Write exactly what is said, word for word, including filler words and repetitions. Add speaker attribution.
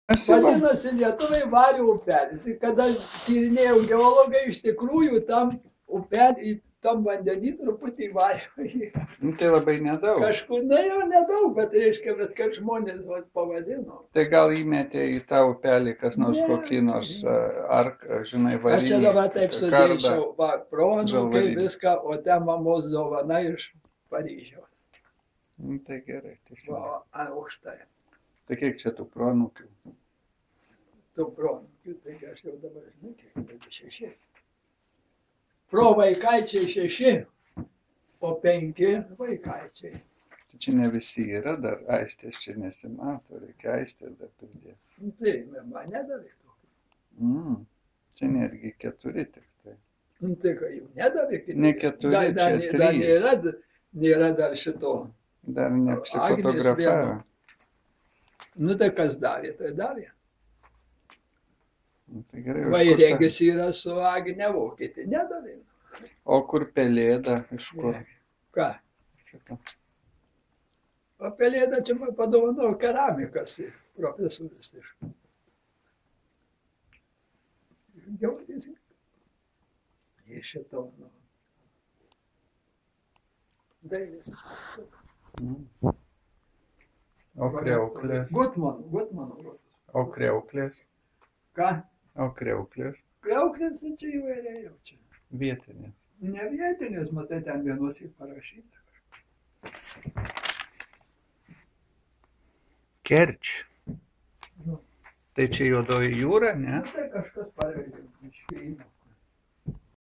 Speaker 1: Vadinasi, lietuviai varė upelį. Tai kada tyrinėjau geologai, iš tikrųjų tam upelį, tam vandenį truputį varė.
Speaker 2: Nu, tai labai nedaug.
Speaker 1: Kažkur, na jau nedaug, bet reiškia, bet kaip žmonės vat, pavadino.
Speaker 2: Tai gal įmetė į tą upelį kas nors
Speaker 1: Ne.
Speaker 2: kokį nors ar, žinai, varinį.
Speaker 1: Aš čia dabar taip sudėčiau, va, proanūkai viską, o ten mamos dovana iš Paryžiaus.
Speaker 2: Nu, tai gerai.
Speaker 1: Va, už tai.
Speaker 2: Tai kiek čia tų proanūkių?
Speaker 1: Tų proanūkių, tai aš jau dabar žinau, kiek tai šeši. Pro vaikaičiai šeši, o penki vaikaičiai.
Speaker 2: Tai čia ne visi yra dar, Aistės čia nesimato, reikia Aistės dar pridėti.
Speaker 1: Tai man nedavė tokių.
Speaker 2: Mm, čia netgi keturi tik tai.
Speaker 1: Tai ką jau nedavė kitą.
Speaker 2: Ne keturi,
Speaker 1: dar, dar,
Speaker 2: čia
Speaker 1: dar
Speaker 2: trys.
Speaker 1: nėra, nėra dar šito.
Speaker 2: Dar neapsifotografavo.
Speaker 1: Nu tai kas davė, tai davė.
Speaker 2: Nu, tai gerai.
Speaker 1: Va ir regis yra su Agne Vokietė, nedavė.
Speaker 2: O kur pelėda, iš kur?
Speaker 1: Ką?
Speaker 2: Šitą.
Speaker 1: O pelėda čia man padovanojo keramikas, profesorius iš. Jau jis iš šito. Nu. Dailės.
Speaker 2: Mm. O kriauklės?
Speaker 1: Gutman, Gutmano.
Speaker 2: O kriauklės?
Speaker 1: Ką?
Speaker 2: O kriauklės?
Speaker 1: Kriauklės čia įvairiai jau čia.
Speaker 2: Vietinės.
Speaker 1: Ne vietinės, matai, ten vienos į parašyta.
Speaker 2: Kerč.
Speaker 1: Nu.
Speaker 2: Tai čia Juodoji jūra, ne?
Speaker 1: Nu, tai kažkas paveikė iš Krymo.